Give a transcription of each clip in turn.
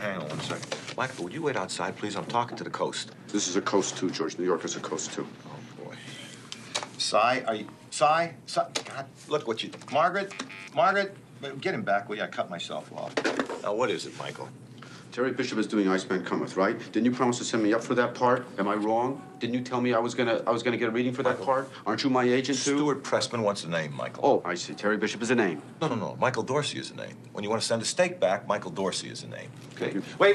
Hang on 1 second. Michael, would you wait outside, please? I'm talking to the coast. This is a coast, too, George. New York is a coast, too. Oh, boy. Cy, are you... Cy? God, look what you... Margaret, get him back, will you? I cut myself off. Now, what is it, Michael? Terry Bishop is doing Iceman Cometh, right? Didn't you promise to send me up for that part? Am I wrong? Didn't you tell me I was gonna get a reading for that part? Aren't you my agent, too? Stuart Pressman wants a name, Michael. Oh, I see. Terry Bishop is a name. No. Michael Dorsey is a name. When you want to send a steak back, Michael Dorsey is a name. Okay? Wait.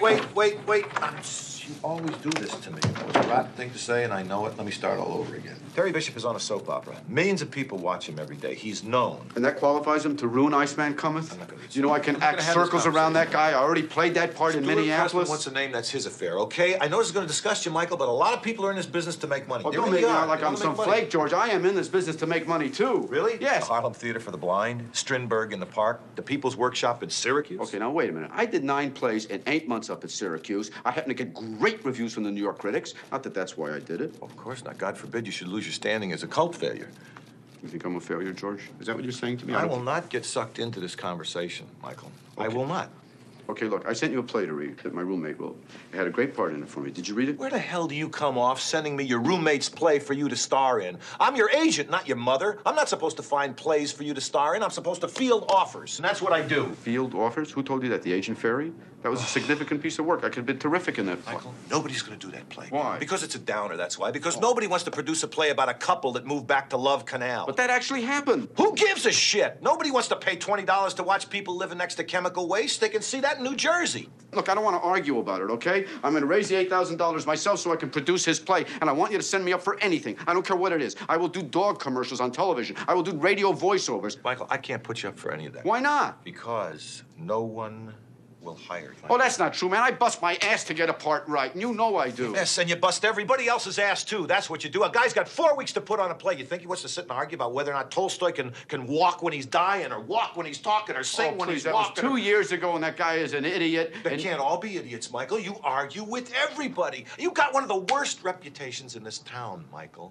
You always do this to me. It was a rotten thing to say, and I know it. Let me start all over again. Terry Bishop is on a soap opera. Millions of people watch him every day. He's known. And that qualifies him to ruin Iceman Cometh? I'm not gonna You know, I can act circles around that guy. I already played that part in Minneapolis. Stuart Pressman wants a name, that's his affair, okay? I know this is going to disgust you, Michael, but a lot of people are in this business to make money. Oh, don't make me out like I'm some flake, George. I am in this business to make money, too. Really? Yes. The Harlem Theater for the Blind, Strindberg in the Park, the People's Workshop in Syracuse. Okay, now wait a minute. I did 9 plays in 8 months up at Syracuse. I happen to get great reviews from the New York critics. Not that that's why I did it. Of course not. God forbid you should lose your standing as a cult failure. You think I'm a failure, George? Is that what you're saying to me? I will not get sucked into this conversation, Michael. Okay. I will not. Okay, look, I sent you a play to read that my roommate wrote. It had a great part in it for me. Did you read it? Where the hell do you come off sending me your roommate's play for you to star in? I'm your agent, not your mother. I'm not supposed to find plays for you to star in. I'm supposed to field offers, and that's what I do. Field offers? Who told you that? The agent Ferry? That was a significant piece of work. I could have been terrific in that play. Michael, nobody's going to do that play. Why? Because it's a downer, that's why. Because nobody wants to produce a play about a couple that moved back to Love Canal. But that actually happened. Who gives a shit? Nobody wants to pay $20 to watch people living next to chemical waste. They can see that in New Jersey. Look, I don't want to argue about it, okay? I'm going to raise the $8,000 myself so I can produce his play, and I want you to send me up for anything. I don't care what it is. I will do dog commercials on television. I will do radio voiceovers. Michael, I can't put you up for any of that. Why not? Because no one will hire you. Oh, that's not true, man. I bust my ass to get a part right, and you know I do. Yes, and you bust everybody else's ass, too. That's what you do. A guy's got 4 weeks to put on a play. You think he wants to sit and argue about whether or not Tolstoy can walk when he's dying, or walk when he's talking, or sing when he's walking? That was 2 years ago, and that guy is an idiot. They can't all be idiots, Michael. You argue with everybody. You got one of the worst reputations in this town, Michael.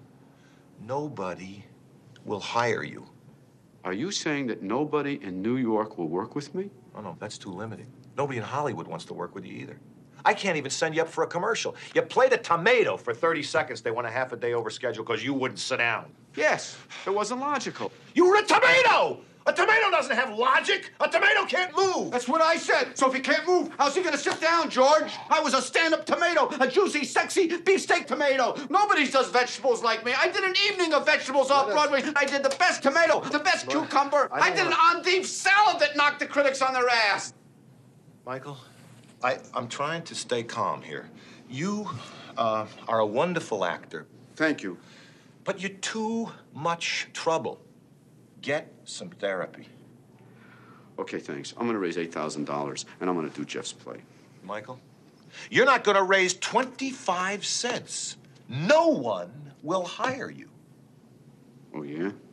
Nobody will hire you. Are you saying that nobody in New York will work with me? Oh, no, that's too limiting. Nobody in Hollywood wants to work with you either. I can't even send you up for a commercial. You played a tomato for 30 seconds. They went a half a day over schedule because you wouldn't sit down. Yes, it wasn't logical. You were a tomato! A tomato doesn't have logic. A tomato can't move. That's what I said. So if he can't move, how's he gonna sit down, George? I was a stand-up tomato, a juicy, sexy beefsteak tomato. Nobody does vegetables like me. I did an evening of vegetables off Broadway. I did the best tomato, the best cucumber. I did an endive salad that knocked the critics on their ass. Michael, I'm trying to stay calm here. You are a wonderful actor. Thank you. But you're too much trouble. Get some therapy. Okay, thanks. I'm gonna raise $8,000, and I'm gonna do Jeff's play. Michael, you're not gonna raise 25 cents. No one will hire you. Oh, yeah?